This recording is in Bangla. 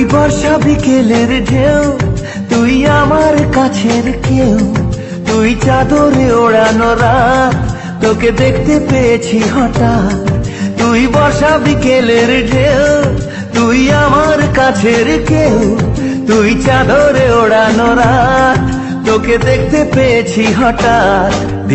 বর্ষা বিকেলের ঢেউ, তুই আমার কাছের কেউ, তুই চাদরে ওড়ানো রাত, তোকে দেখতে পেয়েছি হঠাৎ। তুই বর্ষা বিকেলের ঢেউ, তুই আমার কাছের কেউ, তুই চাদরে ওড়ানো রাত, তোকে দেখতে পেয়েছি হঠাৎ।